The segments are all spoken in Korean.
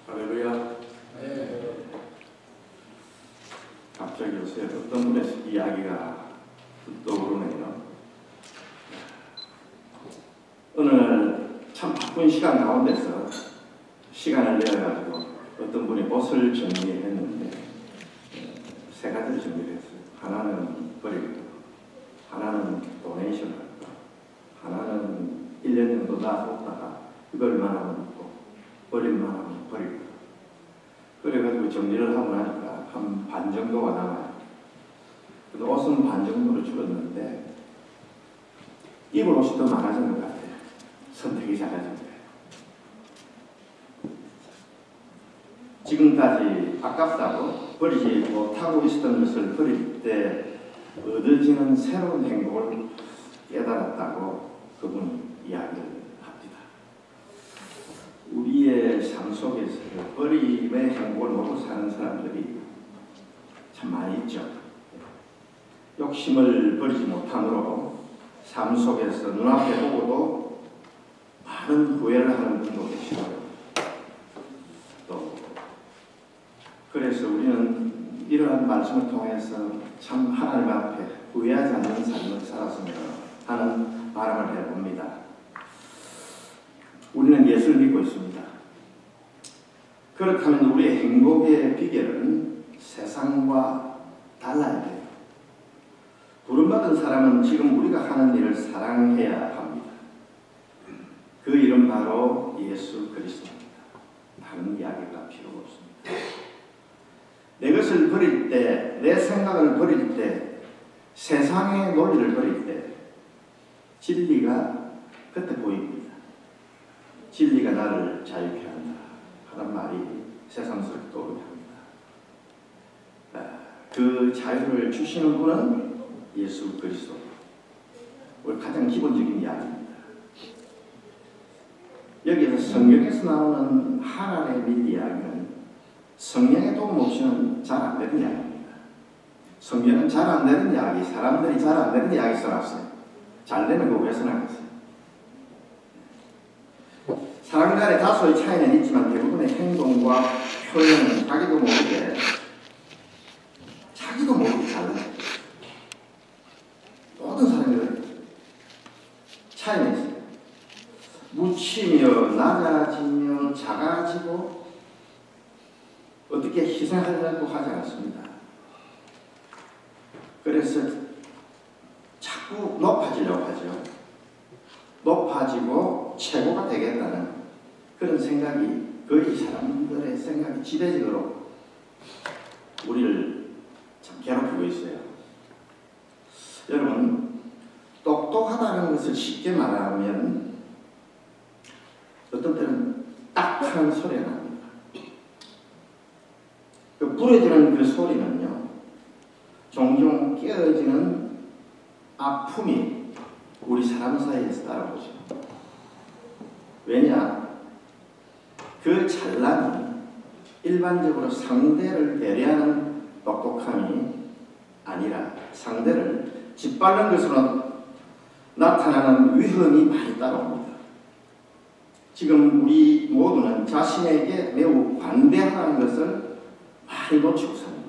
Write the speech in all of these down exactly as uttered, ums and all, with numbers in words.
할렐루야. 네. 갑자기 요새 어떤 분의 이야기가 떠오르네요. 어느 날 참 바쁜 시간 가운데서 시간을 내어가지고 어떤 분이 옷을 정리했는데 세 가지를 정리했어요. 하나는 버리고, 하나는 도네이션 할까, 하나는 일 년 정도 놔뒀다가 입을만 하면 입고 버릴만 하면 버리고. 그래가지고 정리를 하고 나니까 한 반 정도가 남아요. 근데 옷은 반 정도로 줄었는데 입을 옷이 더 많아진 것 같아요. 선택이 잘해진 거예요. 지금까지 아깝다고 버리지 못하고 있었던 것을 버릴 때 얻어지는 새로운 행복을 깨달았다고 그분이 이야기를 합니다. 우리의 삶 속에서 버림의 행복을 먹고 사는 사람들이 참 많이 있죠. 욕심을 버리지 못함으로 삶 속에서 눈앞에 보고도 많은 후회를 하는 분도 계시고요. 또 그래서 우리는 이러한 말씀을 통해서 참 하나님 앞에 후회하지 않는 삶을 살았으면 하는 바람을 해봅니다. 우리는 예수를 믿고 있습니다. 그렇다면 우리의 행복의 비결은 세상과 달라야 돼요. 부름받은 사람은 지금 우리가 하는 일을 사랑해야 합니다. 그 이름 바로 예수 그리스도입니다. 다른 이야기가 필요가 없습니다. 내 것을 버릴 때, 내 생각을 버릴 때, 세상의 논리를 버릴 때 진리가 그때 보입니다. 진리가 나를 자유케 한다 하는 말이 세상스럽게 떠오르게 합니다. 그 자유를 주시는 분은 예수 그리스도. 우리 가장 기본적인 이야기입니다. 여기에서 성경에서 나오는 하나님의 믿 이야기는 성령의 도움 없이는 잘 안 되는 이야기입니다. 성경은 잘 안 되는 이야기, 사람들이 잘 안 되는 이야기 써놨어요. 잘 되는 거 왜 써놨어요? 사람 간에 다소의 차이는 있지만 대부분의 행동과 표현은 자기도 모르게 자기도 모르게 달라요. 모든 사람들은 차이는 있어요. 묻히며 낮아지며 작아지고 어떻게 희생하려고 하지 않습니다. 그래서 자꾸 높아지려고 하죠. 높아지고 최고가 되겠다는 그런 생각이 거의 사람들의 생각이 지배적으로 우리를 참 괴롭히고 있어요. 여러분, 똑똑하다는 것을 쉽게 말하면 어떤 때는 딱한 소리가 납니다. 그 부러지는 그 소리는요, 종종 깨어지는 아픔이 우리 사람 사이에서 따라오죠. 왜냐? 그 찬란이 일반적으로 상대를 배려하는 똑똑함이 아니라 상대를 짓밟는 것으로 나타나는 위험이 많이 따라옵니다. 지금 우리 모두는 자신에게 매우 관대하다는 것을 많이 놓치고 삽니다.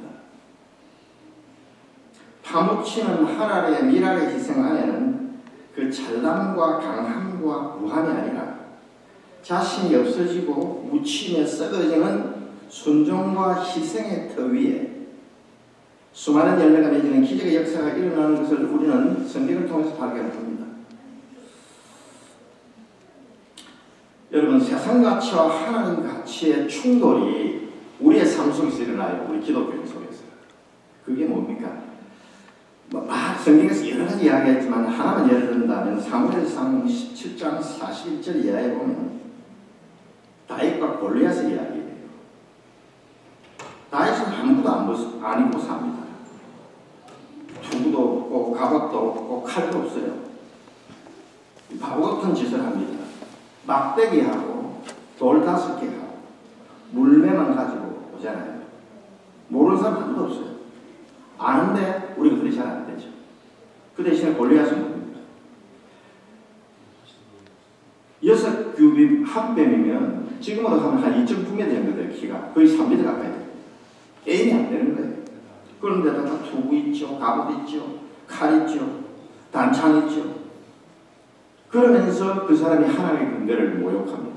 파묻히는 하나의 미랄의 희생 안에는 그 찬란과 강함과 무함이 아니라 자신이 없어지고 묻히며 썩어지는 순종과 희생의 터 위에 수많은 열매가 맺히는 기적의 역사가 일어나는 것을 우리는 성경을 통해서 발견합니다. 여러분, 세상 가치와 하나님 가치의 충돌이 우리의 삶 속에서 일어나요. 우리 기독교 속에서. 그게 뭡니까? 뭐, 성경에서 여러 가지 이야기했지만 하나만 예를 든다면 사무엘상 십칠 장 사십일 절 이하에 보면 다윗과 골리앗의 이야기예요. 다윗은 아무것도 안, 안 입고 삽니다. 투구도 없고 가박도 없고 칼도 없어요. 바보 같은 짓을 합니다. 막대기하고 돌 다섯 개 하고 물매만 가지고 오잖아요. 모르는 사람 아무도 없어요. 아는데 우리가 그리 잘 안 되죠. 그 대신에 골리앗은 뭡니까? 여섯 규빗 한 뱀이면 지금 지금으로 하면 한 이 점 구 미터 정도 돼요. 키가 거의 삼 미터 가까이 돼요. 게임이 안 되는 거예요. 그런데다가 투구 있죠, 갑옷 있죠, 칼 있죠, 단창 있죠. 그러면서 그 사람이 하나님의 군대를 모욕합니다.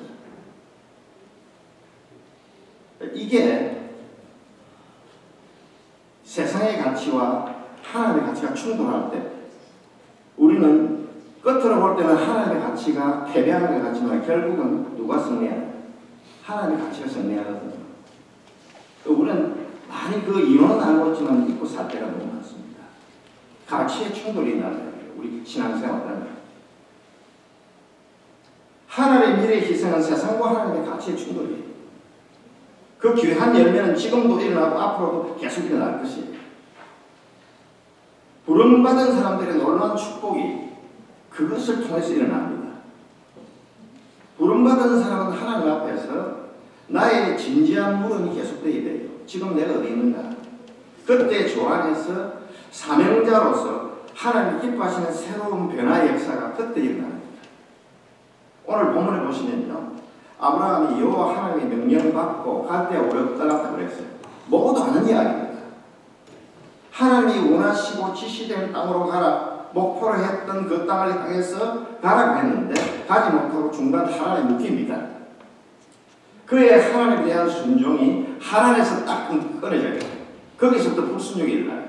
이게 세상의 가치와 하나님의 가치가 충돌할 때 우리는 끝으로 볼 때는 하나님의 가치가 패배하는 것 같지만 결국은 누가 승리하냐? 하나님의 가치가 승리하거든요. 우리는 많이 그 이론은 알고 있지만 잊고 살 때가 너무 많습니다. 가치의 충돌이 있다는 거예요. 우리 신앙생활 하면 하나님의 미래의 희생은 세상과 하나님의 가치의 충돌이에요. 그 귀한 열매는 지금도 일어나고 앞으로도 계속 일어날 것이에요. 부름받은 사람들의 놀라운 축복이 그것을 통해서 일어납니다. 부름받은 사람은 하나님 앞에서 나의 진지한 물음이 계속되어야 돼요. 지금 내가 어디 있는가? 그때 조안에서 사명자로서 하나님이 기뻐하시는 새로운 변화의 역사가 그때 일어납니다. 오늘 본문에 보시면요. 아브라함이 여호와 하나님의 명령을 받고 갈대아 우르 떠났다고 그랬어요. 모두 아는 이야기입니다. 하나님이 원하시고 지시된 땅으로 가라. 목표로 했던 그 땅을 향해서 가라고 했는데 가지 못하고 중간 하나님에 묶입니다. 그의 하나님에 대한 순종이 하나님에서 딱 끊어져요. 거기서부터 불순종이 일어나요.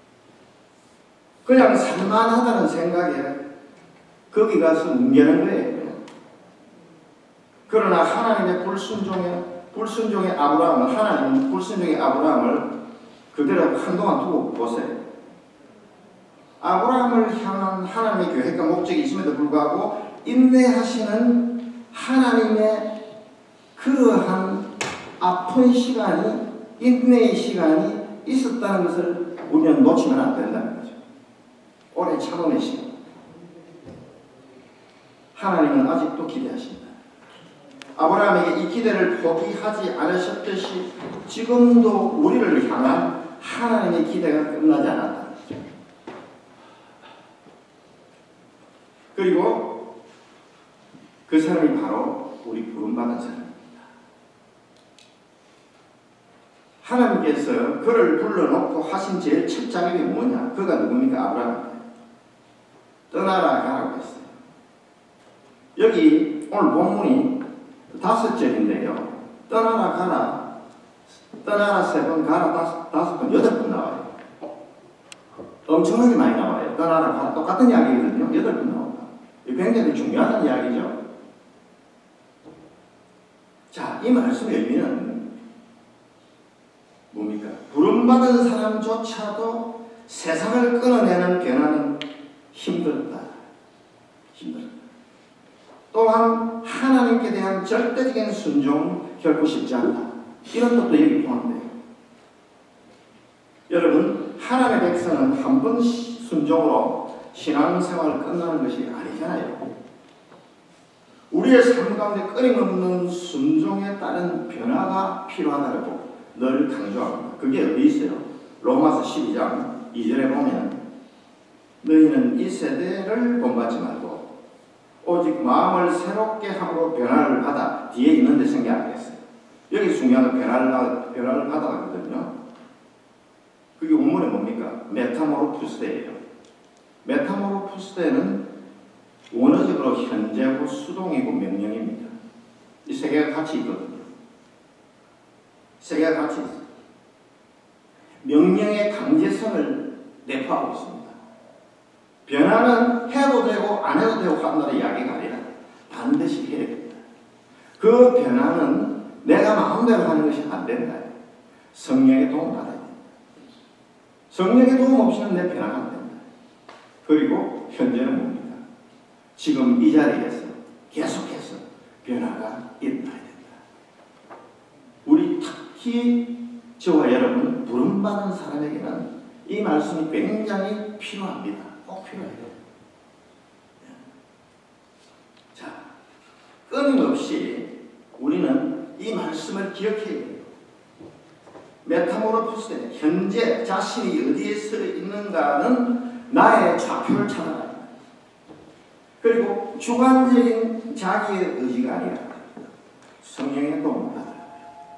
그냥 살만하다는 생각에 거기 가서 뭉개는 거예요. 그러나 하나님의 불순종의 불순종의 아브라함을 하나님은 불순종의 아브라함을 그대로 한동안 두고 보세요. 아브라함을 향한 하나님의 계획과 목적이 있음에도 불구하고 인내하시는 하나님의 그러한 아픈 시간이 인내의 시간이 있었다는 것을 우리는 놓치면 안 된다는 거죠. 오래 참음의 시간. 하나님은 아직도 기대하십니다. 아브라함에게 이 기대를 포기하지 않으셨듯이 지금도 우리를 향한 하나님의 기대가 끝나지 않았다. 그리고 그 사람이 바로 우리 부름받은 사람입니다. 하나님께서 그를 불러놓고 하신 제일 첫 작업이 뭐냐? 그가 누굽니까? 아브라함입니다. 떠나라 가라고 했어요. 여기 오늘 본문이 다섯 절인데요. 떠나라 가라. 떠나라 세 번, 가라 다섯, 다섯 번, 여덟 번 나와요. 엄청나게 많이 나와요. 떠나라 가라. 똑같은 이야기거든요. 여덟 번 나옵니다. 굉장히 중요한 이야기죠. 자, 이 말씀의 의미는 뭡니까? 부름받은 사람조차도 세상을 끊어내는 변화는 힘들다. 힘들다. 또한 하나님께 대한 절대적인 순종 결코 쉽지 않다. 이런 것도 여기 포함돼요. 여러분, 하나님의 백성은 한 번 순종으로 신앙생활을 끝나는 것이 아니잖아요. 우리의 삶 가운데 끊임없는 순종에 따른 변화가 필요하다고 늘 강조합니다. 그게 어디 있어요? 로마서 십이 장 이 절에 보면 너희는 이 세대를 본받지 말고 오직 마음을 새롭게 함으로 변화를 받아. 뒤에 있는데 생각 안 했어요. 여기 중요한 건 변화를, 변화를 받아거든요. 그게 원문에 뭡니까? 메타모르푸스예요. 메타모르푸스는 원어적으로 현재고 수동이고 명령입니다. 이 세 개가 같이 있거든요. 세 개가 같이 있어요. 명령의 강제성을 내포하고 있습니다. 변화는 해도 되고 안 해도 되고 한다는 이야기가 아니라 반드시 해야 됩니다. 그 변화는 내가 마음대로 하는 것이 안 된다. 성령의 도움 받아야 된다. 성령의 도움 없이는 내 변화가 안 된다. 그리고 현재는 뭡니까? 지금 이 자리에서 계속해서 변화가 일어나야 된다. 우리 특히 저와 여러분 부름받은 사람에게는 이 말씀이 굉장히 필요합니다. 꼭 필요해요. 자, 끊임없이 우리는 이 말씀을 기억해야 돼요. 메타모르푸스, 현재 자신이 어디에 서 있는가는 나의 좌표를 찾아가야 합니다. 그리고 주관적인 자기의 의지가 아니라 성령의 도움을 받아야 돼요.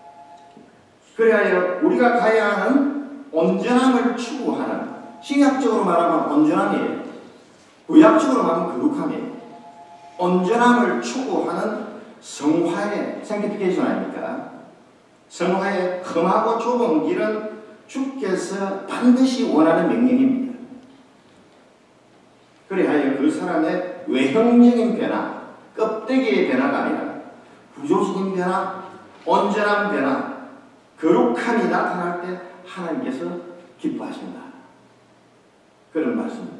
그래야 우리가 가야 하는 온전함을 추구하는, 신약적으로 말하면 온전함이에요. 구약적으로 말하면 거룩함이에요. 온전함을 추구하는 성화의 생티피케이션 아닙니까? 성화의 험하고 좁은 길은 주께서 반드시 원하는 명령입니다. 그래야 그 사람의 외형적인 변화, 껍데기의 변화가 아니라 구조적인 변화, 온전한 변화, 거룩함이 나타날 때 하나님께서 기뻐하신다. 그런 말씀입니다.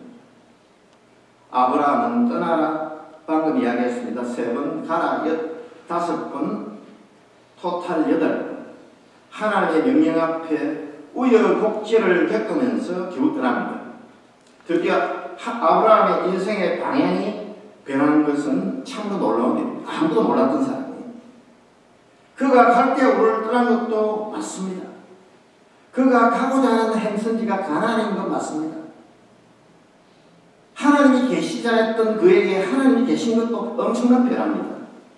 아브라함은 떠나라, 방금 이야기했습니다. 세 번 가라, 여, 다섯 번, 토탈 여덟 번. 하나님의 명령 앞에 우여곡절을 겪으면서 겨우 떠납니다. 드디어 아브라함의 인생의 방향이 변한 것은 참으로 놀라운 일입니다. 아무도 몰랐던 사람이에요. 그가 갈대아우를 떠난 것도 맞습니다. 그가 가고자 하는 행선지가 가나안인 건 맞습니다. 하나님이 계시자 했던 그에게 하나님이 계신 것도 엄청난 변화입니다.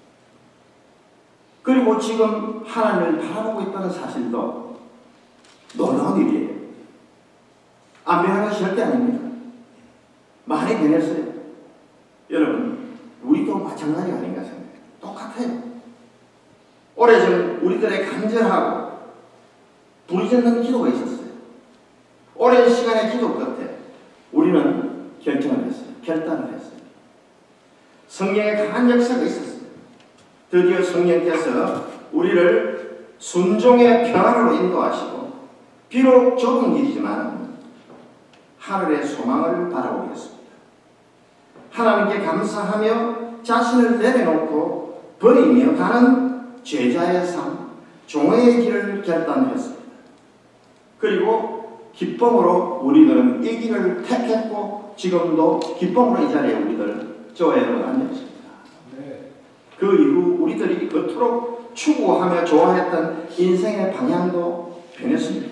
그리고 지금 하나님을 바라보고 있다는 사실도 놀라운 일이에요. 안 변한 것이 절대 아닙니다. 많이 변했어요. 여러분, 우리도 마찬가지 아닌가 생각해요. 똑같아요. 오래전 우리들의 간절하고 부르짖는 기도가 있었어요. 오랜 시간의 기도 끝에 우리는 결정을 했어요. 결단을 했어요. 성령의 강한 역사가 있었어요. 드디어 성령께서 우리를 순종의 평안으로 인도하시고, 비록 좁은 길이지만 하늘의 소망을 바라보겠습니다. 하나님께 감사하며 자신을 내려놓고 버리며 가는 제자의 삶, 종의 길을 결단했습니다. 그리고 기쁨으로 우리들은 이 길을 택했고, 지금도 기쁨으로 이 자리에 우리들 교회로 앉아있습니다. 네. 그 이후 우리들이 그토록 추구하며 좋아했던 인생의 방향도 변했습니다.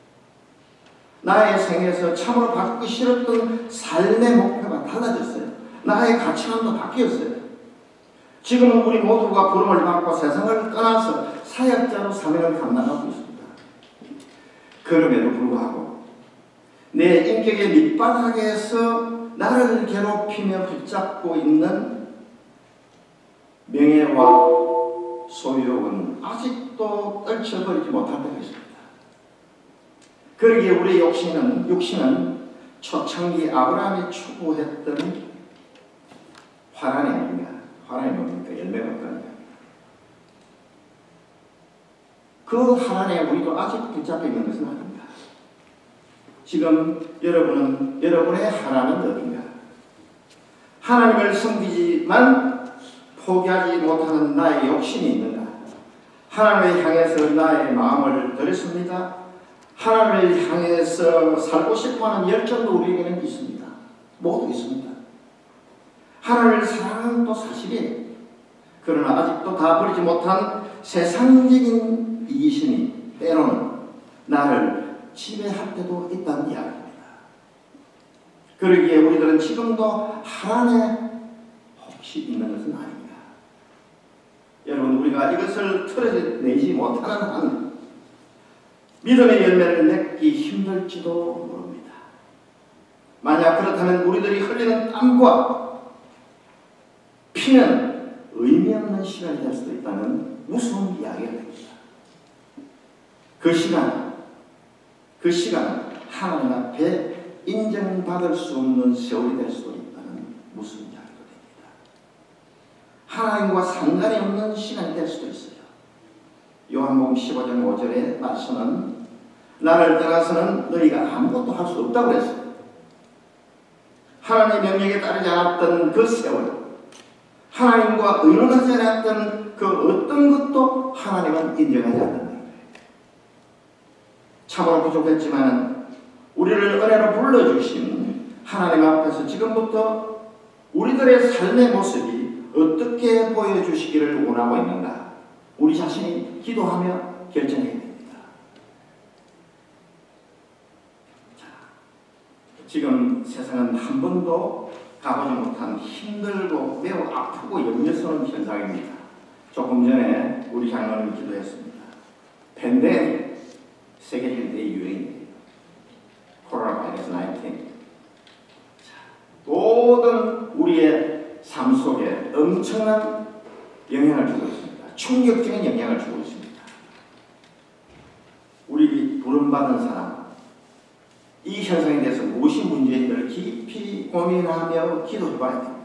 나의 생에서 참으로 바꾸기 싫었던 삶의 목표가 달라졌어요. 나의 가치관도 바뀌었어요. 지금은 우리 모두가 부름을 받고 세상을 떠나서 사역자로 사명을 감당하고 있습니다. 그럼에도 불구하고 내 인격의 밑바닥에서 나를 괴롭히며 붙잡고 있는 명예와 소유욕은 아직도 떨쳐버리지 못할 때가 있습니다. 그러기에 우리의 욕심은, 육신은 초창기 아브라함이 추구했던 화란이 아닌가. 화란이 뭡니까? 열매가 없다는 거예요. 그 하나님에 우리도 아직 붙잡혀 있는 것은 아닙니다. 지금 여러분은, 여러분의 하나는 어딘가? 하나님을 섬기지만 포기하지 못하는 나의 욕심이 있는가? 하나님을 향해서 나의 마음을 드렸습니다. 하나님을 향해서 살고 싶어하는 열정도 우리에게는 있습니다. 모두 있습니다. 하나님을 사랑하는 것도 사실이에요. 그러나 아직도 다 버리지 못한 세상적인 이기심이 때로는 나를 지배할 때도 있다는 이야기입니다. 그러기에 우리들은 지금도 하나님의 혹시 있는 것은 아닙니다. 여러분, 우리가 이것을 털어내지 못하는 한 믿음의 열매를 맺기 힘들지도 모릅니다. 만약 그렇다면 우리들이 흘리는 땀과 피는 의미 없는 시간이 될 수도 있다는 무서운 이야기가 됩니다. 그 시간, 그 시간 하나님 앞에 인정받을 수 없는 세월이 될 수도 있다는 무서운 이야기가 됩니다. 하나님과 상관이 없는 시간이 될 수도 있어요. 요한복음 십오 장 오 절의 말씀은 나를 떠나서는 너희가 아무것도 할 수 없다고 그랬어요. 하나님의 명령에 따르지 않았던 그 세월, 하나님과 의논하지 않았던 그 어떤 것도 하나님은 인정하지 않는다는 거예요. 참으로 부족했지만 우리를 은혜로 불러주신 하나님 앞에서 지금부터 우리들의 삶의 모습이 어떻게 보여주시기를 원하고 있는가, 우리 자신이 기도하며 결정해야 됩니다. 자, 지금 세상은 한 번도 가보지 못한 힘들고 매우 아프고 염려스러운 현상입니다. 조금 전에 전에 우리 장로님이 기도했습니다. 팬데믹, 세계적인 대유행이에요. 코로나 바이러스 십구. 모든 우리의 삶 속에 엄청난 영향을 주고 있습니다. 충격적인 영향을 주고 있습니다. 우리 부름받은 사람, 이 현상에 대해서 무엇이 문제인지를 깊이 고민하며 기도해봐야 됩니다.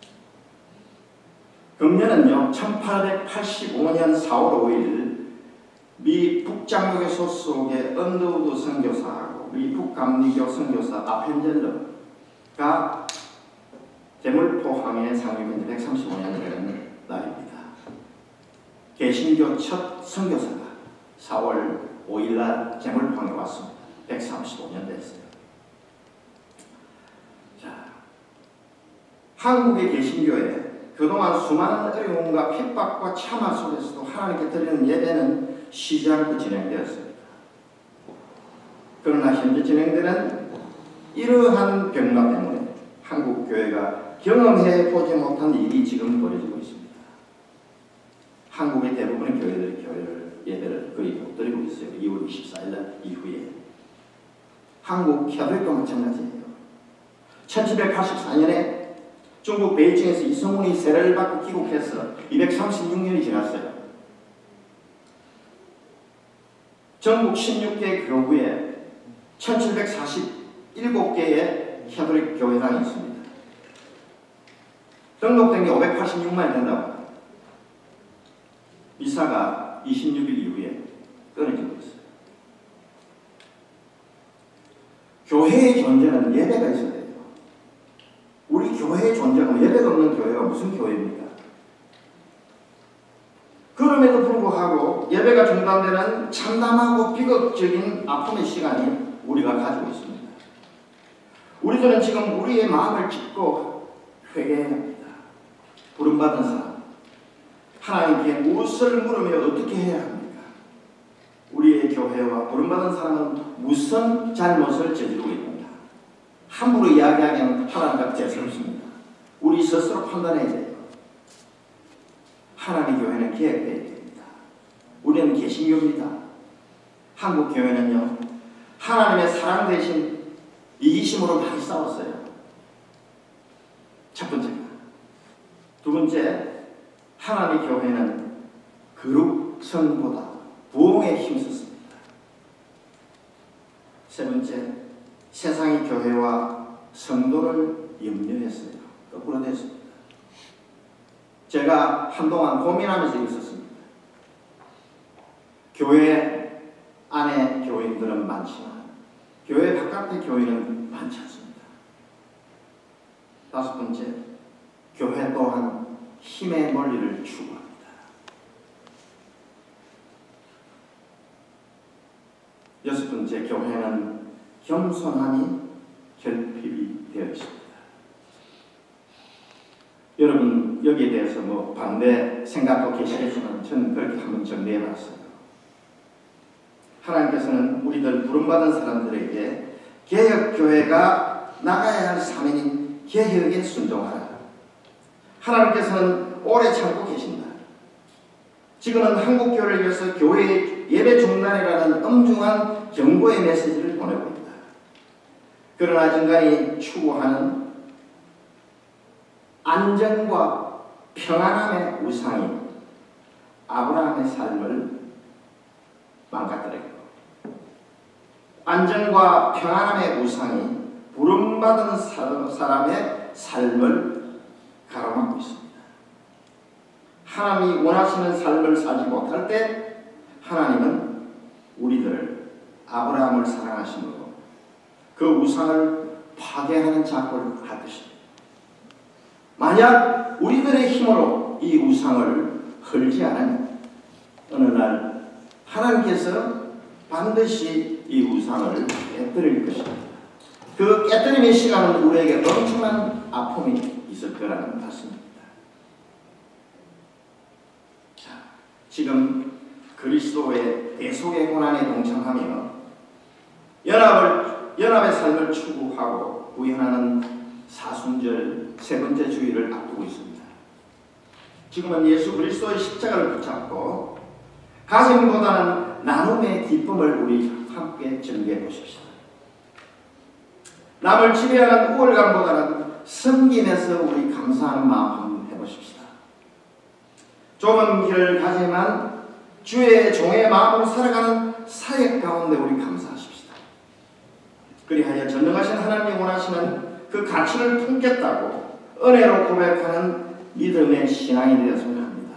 금년은요, 천팔백팔십오 년 사월 오일 미 북장로교소 속의 언더우드 선교사하고 미 북감리교 선교사 아펜젤러가 제물포항에 상륙한 지 백삼십오 년 되는 날입니다. 개신교 첫 선교사가 사월 오일 날 제물포항에 왔습니다. 백삼십오 년 됐어요. 자, 한국의 개신교에 그동안 수많은 어려움과 핍박과 참화 속에서도 하나님께 드리는 예배는 쉬지 않고 진행되었습니다. 그러나 현재 진행되는 이러한 병마 때문에 한국 교회가 경험해 보지 못한 일이 지금 벌어지고 있습니다. 한국의 대부분의 교회들이 교회를 예배를 거의 못 드리고 있어요. 이월 이십사일 날 이후에. 한국 캐톨릭도 마찬가지예요. 천칠백팔십사 년에 중국 베이징에서 이성운이 세례를 받고 귀국해서 이백삼십육 년이 지났어요. 전국 십육 개 교구에 천칠백사십칠 개의 캐톨릭 교회당이 있습니다. 등록된 게 오백팔십육만이 된다고 합니다. 미사가 이십육 일 이후에 끊어지고 있어요. 교회의 존재는 예배가 있어야 돼요. 우리 교회의 존재가 예배가 없는 교회가 무슨 교회입니까? 그럼에도 불구하고 예배가 중단되는 참담하고 비극적인 아픔의 시간이 우리가 가지고 있습니다. 우리들은 지금 우리의 마음을 찢고 회개해야 합니다. 부름받은 사람, 하나님께 무엇을 물으며 어떻게 해야 합니까? 우리의 교회와 부름받은 사람은 무슨 잘못을 저지르고 있는가? 함부로 이야기하면 하나님과 죄스럽습니다. 우리 스스로 판단해야 돼요. 하나님 교회는 계획되어야 됩니다. 우리는 개신교입니다. 한국 교회는요, 하나님의 사랑 대신 이기심으로 많이 싸웠어요. 첫 번째가. 두 번째, 하나님의 교회는 거룩성보다 부흥에 힘썼습니다. 세 번째, 세상의 교회와 성도를 염려했어요. 거꾸로 됐습니다. 제가 한동안 고민하면서 있었습니다. 교회 안에 교인들은 많지만 교회 바깥의 교인은 많지 않습니다. 다섯 번째, 교회 또한 힘의 논리를 추구합니다. 여섯 번째, 교회는 겸손함이 결핍이 되어 있습니다. 여러분, 여기에 대해서 뭐 반대 생각도 계시겠지만 저는 그렇게 한번 정리해 봤어요. 하나님께서는 우리들 부름받은 사람들에게 개혁교회가 나가야 할 사명인 개혁에 순종하라. 하나님께서는 오래 참고 계신다. 지금은 한국교회를 위해서 교회의 예배 중단이라는 엄중한 경고의 메시지를 보내고 있다. 그러나 인간이 추구하는 안정과 평안함의 우상이 아브라함의 삶을 망가뜨렸고, 안정과 평안함의 우상이 부름받은 사람의 삶을 가로막고 있습니다. 하나님이 원하시는 삶을 살지 못할 때 하나님은 우리들을 아브라함을 사랑하심으로 그 우상을 파괴하는 작업을 할 것입니다. 만약 우리들의 힘으로 이 우상을 헐지 않으면 어느 날 하나님께서 반드시 이 우상을 깨뜨릴 것입니다. 그 깨뜨림의 시간은 우리에게 엄청난 아픔이 있을 거라는 말씀입니다. 자, 지금 그리스도의 대속의 고난에 동참하며 연합을, 연합의 삶을 추구하고 구현하는 사순절 세 번째 주일을 앞두고 있습니다. 지금은 예수 그리스도의 십자가를 붙잡고 가짐보다는 나눔의 기쁨을 우리 함께 전개해 보십시다. 남을 지배하는 우월감보다는 섬김에서 우리 감사하는 마음 한번 해보십시다. 좁은 길을 가지만 주의 종의 마음으로 살아가는 사역 가운데 우리 감사하십시다. 그리하여 전능하신 하나님이 원하시는 그 가치를 품겠다고 은혜로 고백하는 믿음의 신앙이 되었으면 합니다.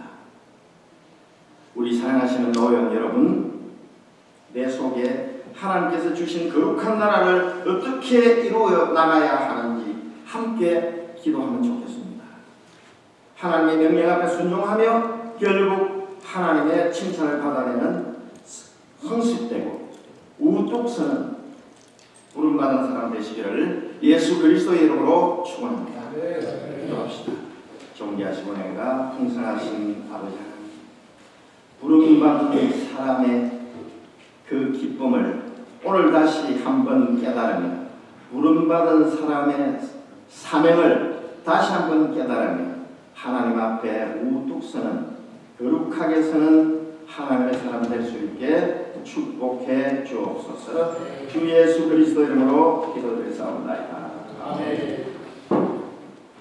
우리 사랑하시는 노연 여러분, 내 속에 하나님께서 주신 거룩한 나라를 어떻게 이루어 나가야 하는지 함께 기도하면 좋겠습니다. 하나님의 명령 앞에 순종하며 결국 하나님의 칭찬을 받아내는 성실되고 우뚝 서는 부름받은 사람 되시기를 예수 그리스도의 이름으로 축원합니다. 기도합시다. 존귀하시고 은혜가 풍성하신 아버지 하나님, 부름받은 사람의 그 기쁨을 오늘 다시 한번 깨달으며 부름받은 사람의 사명을 다시 한번 깨달으며 하나님 앞에 우뚝 서는 거룩하게 서는 하나님의 사람 될 수 있게 축복해 주옵소서. 주 예수 그리스도 이름으로 기도드리사옵나이다. 아멘.